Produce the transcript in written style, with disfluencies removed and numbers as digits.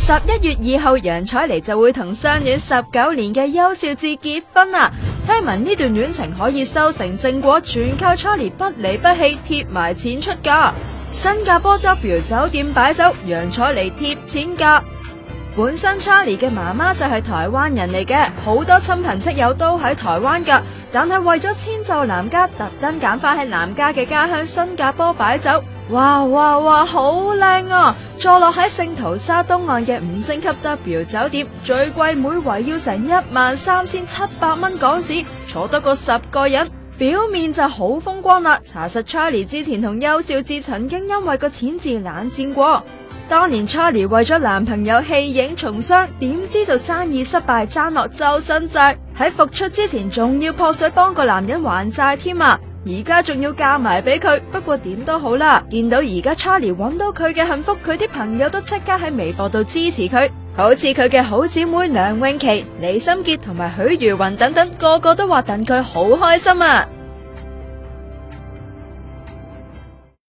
11月2號，楊采妮就會同相戀19年嘅邱少智結婚啦。聽聞呢段戀情可以收成正果，全靠 Charlie 不離不棄貼埋錢出價。新加坡 W 酒店擺酒，楊采妮貼錢價。本身 Charlie 嘅媽媽就係台灣人嚟嘅，好多親朋戚友都喺台灣噶，但係為咗遷就男家，特登揀翻喺男家嘅家鄉新加坡擺酒。哇，好靚啊！坐落喺聖淘沙東岸嘅5星級 W 酒店，最貴每圍要成13700蚊港紙，坐得個10個人。表面就好風光啦，查實 Charlie 之前同邱少智曾經因為個錢字冷戰過。當年 Charlie 為咗男朋友棄影從商，點知就生意失敗，爭落周身債，喺復出之前仲要撲水幫個男人還債添啊！而家仲要嫁埋俾佢。不過點都好啦，見到而家 Charlie 揾到佢嘅幸福，佢啲朋友都即刻喺微博度支持佢，好似佢嘅好姊妹梁詠琪、李心潔同埋許茹芸等等，個個都話戥佢好開心啊！